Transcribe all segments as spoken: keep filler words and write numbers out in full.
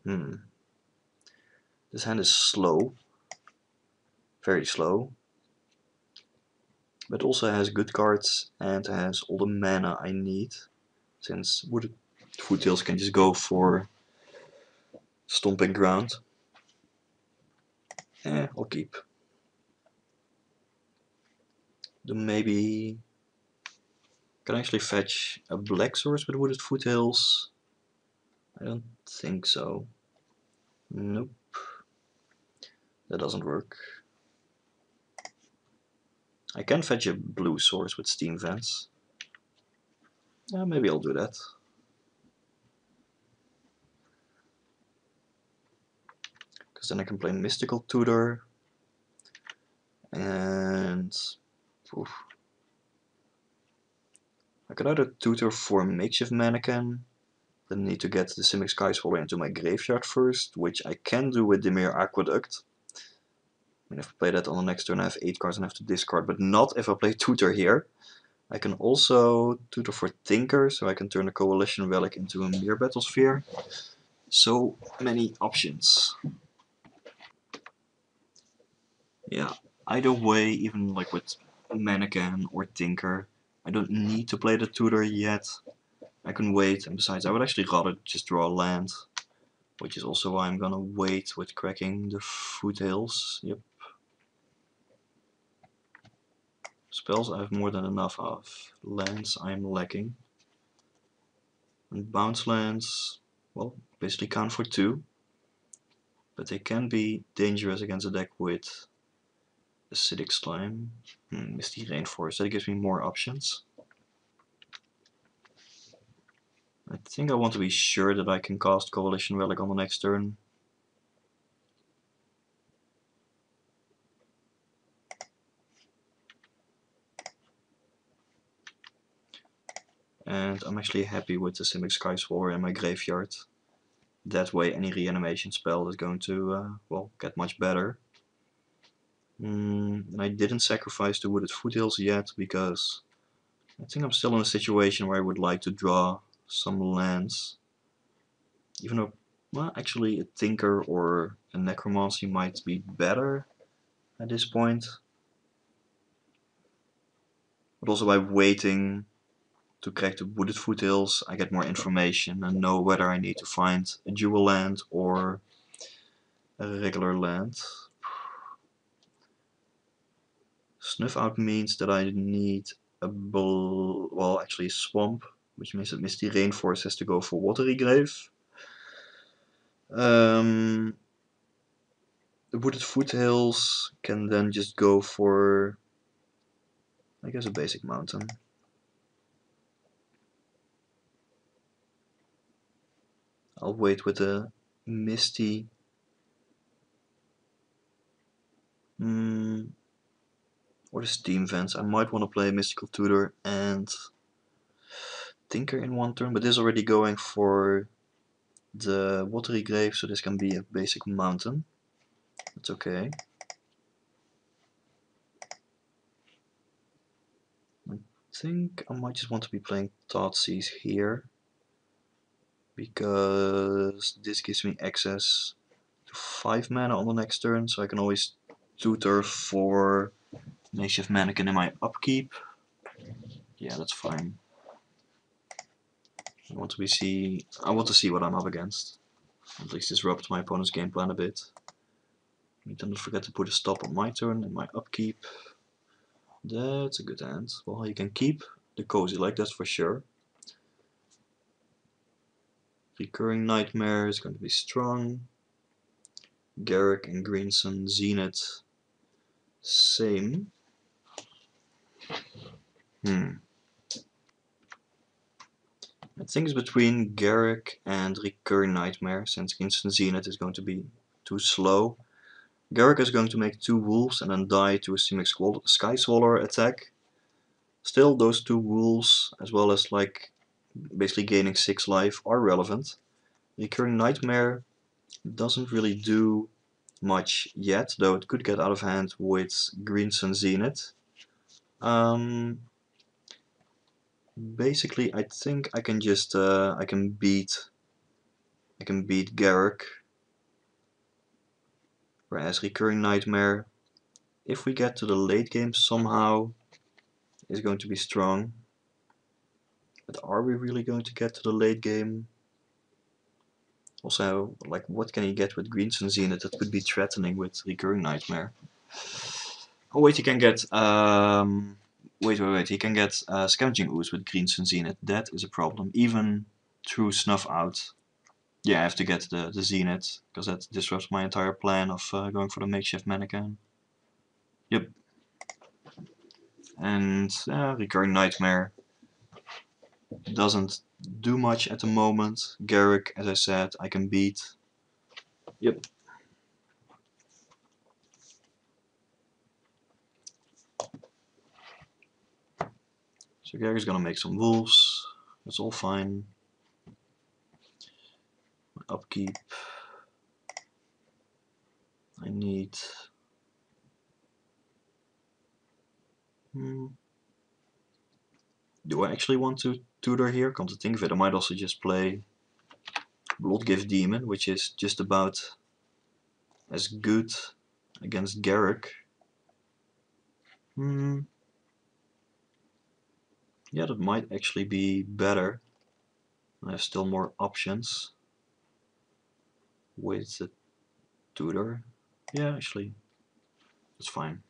Hmm. This hand is slow. Very slow. But also has good cards and has all the mana I need. Since Wooded Foothills can just go for Stomping Ground. Eh, I'll keep. Then maybe... Can I actually fetch a black source with Wooded Foothills? I don't think so. Nope. That doesn't work. I can fetch a blue source with Steam Vents. Yeah, maybe I'll do that. Because then I can play Mystical Tutor. And... Oof. I could either tutor for Makeshift Mannequin, then need to get the Simic Sky Swallower into my graveyard first, which I can do with Dimir Aqueduct. I mean, if I play that on the next turn I have eight cards and I have to discard, but not if I play Tutor here. I can also tutor for Tinker, so I can turn the Coalition Relic into a Mere Battlesphere. So many options. Yeah, either way, even like with Mannequin or Tinker, I don't need to play the tutor yet. I can wait, and besides, I would actually rather just draw a land, which is also why I'm gonna wait with cracking the Foothills. Yep. Spells I have more than enough of. Lands I'm lacking. And bounce lands, well, basically count for two. But they can be dangerous against a deck with Acidic Slime. Hmm, Misty Rainforest, that gives me more options. I think I want to be sure that I can cast Coalition Relic on the next turn. And I'm actually happy with the Simic Sky Swallower in my graveyard. That way any reanimation spell is going to, uh, well, get much better. Mm, and I didn't sacrifice the Wooded Foothills yet because I think I'm still in a situation where I would like to draw some lands. Even though, well, actually a Tinker or a Necromancy might be better at this point. But also by waiting to crack the Wooded Foothills, I get more information and know whether I need to find a dual land or a regular land. Snuff out means that I need a bl well, actually a swamp, which means that Misty Rainforest has to go for Watery Grave. Um, the Wooded Foothills can then just go for, I guess, a basic mountain. I'll wait with a Misty. Mm, or the Steam Vents. I might want to play Mystical Tutor and Tinker in one turn, but this is already going for the Watery Grave, so this can be a basic mountain. That's okay. I think I might just want to be playing Thoughtseize here, because this gives me access to five mana on the next turn, so I can always tutor for Makeshift Mannequin in my upkeep. Yeah, that's fine. I want to be see. I want to see what I'm up against. At least disrupt my opponent's game plan a bit. Don't forget to put a stop on my turn and my upkeep. That's a good hand. Well, you can keep the Cozy Like, that's for sure. Recurring Nightmare is going to be strong. Garrick and Greensun Zenith, same. Hmm. I think it's between Garrick and Recurring Nightmare, since Greensun Zenith is going to be too slow. Garrick is going to make two wolves and then die to a Simic Sky Swallower attack. Still, those two wolves, as well as like basically gaining six life, are relevant. Recurring Nightmare doesn't really do much yet, though it could get out of hand with Greensun Zenith. Um, basically, I think I can just uh, I can beat I can beat Garrick. Whereas Recurring Nightmare, if we get to the late game somehow, is going to be strong. But are we really going to get to the late game? Also, like, what can he get with Greens and Zenith that could be threatening with Recurring Nightmare? Oh wait, he can get, um, wait, wait, wait, he can get uh, Scavenging Ooze with Greens and Zenith. That is a problem, even through Snuff Out. Yeah, I have to get the, the Zenith, because that disrupts my entire plan of uh, going for the makeshift mannequin. Yep. And uh, Recurring Nightmare doesn't do much at the moment. Garrick, as I said, I can beat. Yep. So Garrick's gonna make some wolves. That's all fine. Upkeep. I need. Hmm. Do I actually want to tutor here? Come to think of it, I might also just play Bloodgift Demon, which is just about as good against Garrick. Hmm. Yeah, that might actually be better. I have still more options with the tutor. Yeah, actually, it's fine.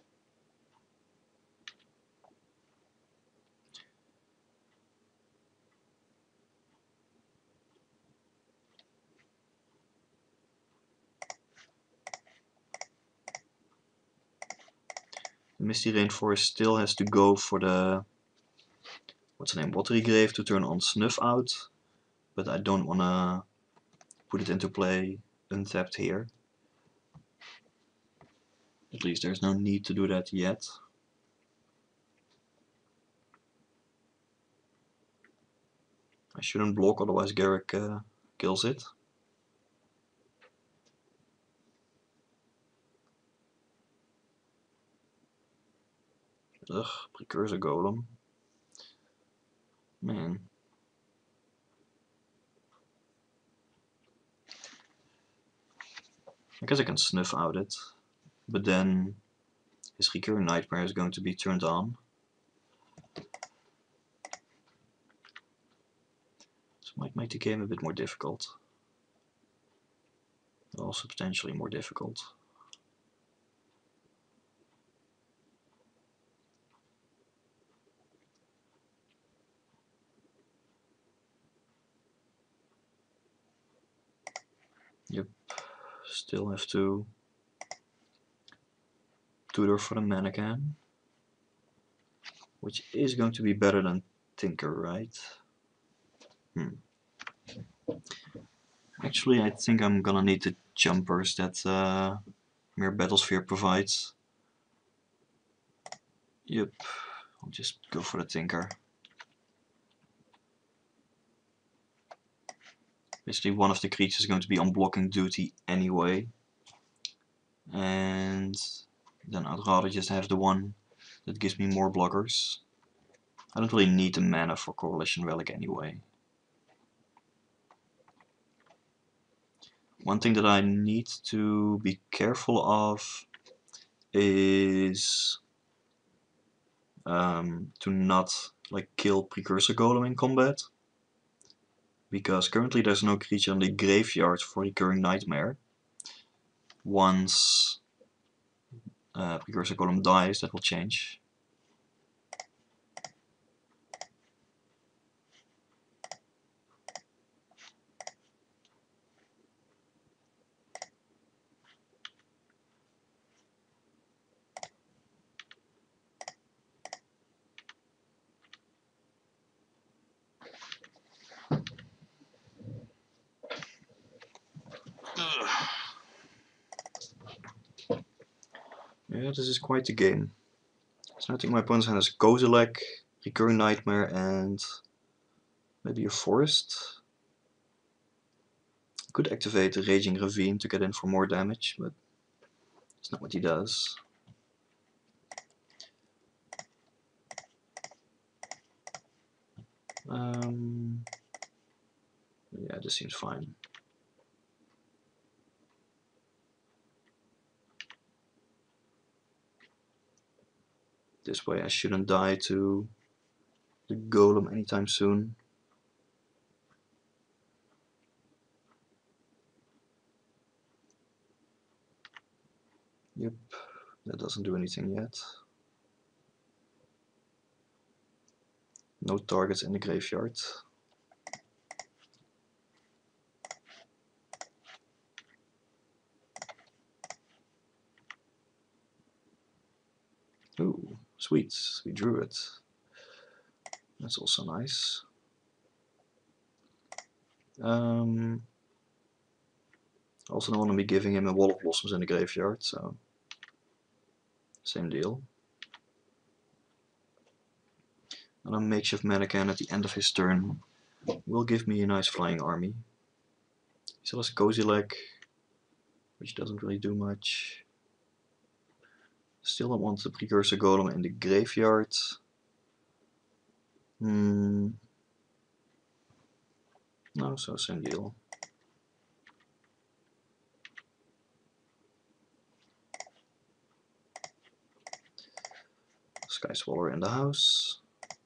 The Misty Rainforest still has to go for the, what's the name, Watery Grave to turn on Snuff Out, but I don't want to put it into play untapped here. At least there's no need to do that yet. I shouldn't block, otherwise Garrick uh, kills it. Ugh, Precursor Golem. Man. I guess I can snuff out it, but then his Recurring Nightmare is going to be turned on. This might make the game a bit more difficult. Also potentially more difficult. Yep, still have to tutor for the mannequin, which is going to be better than Tinker, right? Hmm. Actually, I think I'm gonna need the jumpers that uh, Mere Battlesphere provides. Yep, I'll just go for the Tinker. Basically, one of the creatures is going to be on blocking duty anyway. And then I'd rather just have the one that gives me more blockers. I don't really need the mana for Coalition Relic anyway. One thing that I need to be careful of is um, to not like kill Precursor Golem in combat, because currently there's no creature in the graveyard for Recurring Nightmare. Once uh, Precursor Golem dies, that will change. Yeah, this is quite the game. So I think my opponent's hand has Kozilek, Recurring Nightmare, and maybe a Forest. Could activate the Raging Ravine to get in for more damage, but that's not what he does. Um, yeah, this seems fine. This way I shouldn't die to the golem anytime soon. Yep, that doesn't do anything yet. No targets in the graveyard. Ooh, sweet, we drew it. That's also nice. Um, I also don't want to be giving him a wall of blossoms in the graveyard, so same deal. And a makeshift mannequin at the end of his turn will give me a nice flying army. He still has Cozy Leg, which doesn't really do much. Still don't want the precursor golem in the graveyard. Hmm. No, so same deal. Sky Swallower in the house.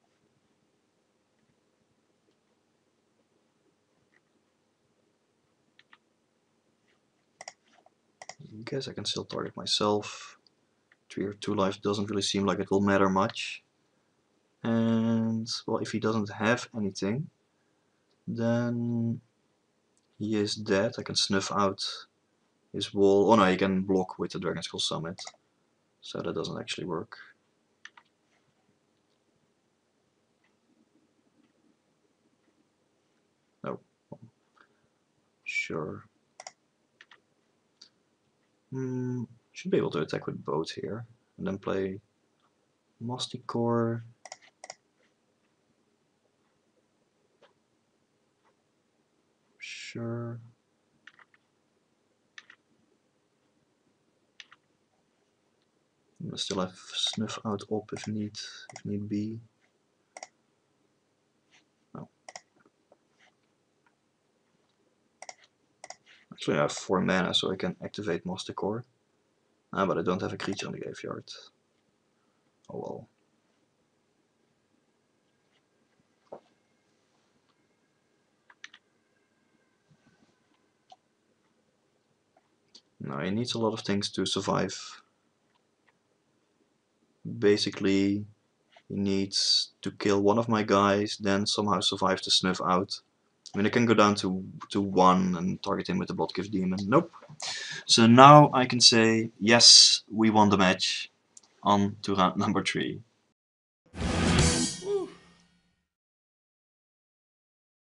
I guess I can still target myself. Three or two lives doesn't really seem like it will matter much. And well, if he doesn't have anything, then he is dead. I can snuff out his wall. Oh no, he can block with the Dragon Skull Summit. So that doesn't actually work. No. Sure. Hmm. Should be able to attack with both here. And then play Masticore. Sure. I still have snuff out op if need if need be. No. Actually I have four mana so I can activate Masticore. Ah, but I don't have a creature in the graveyard. Oh well. No, he needs a lot of things to survive. Basically, he needs to kill one of my guys, then somehow survive the snuff out. I mean, I can go down to, to one and target him with the Bloodgift Demon. Nope. So now I can say, yes, we won the match. On to round number three.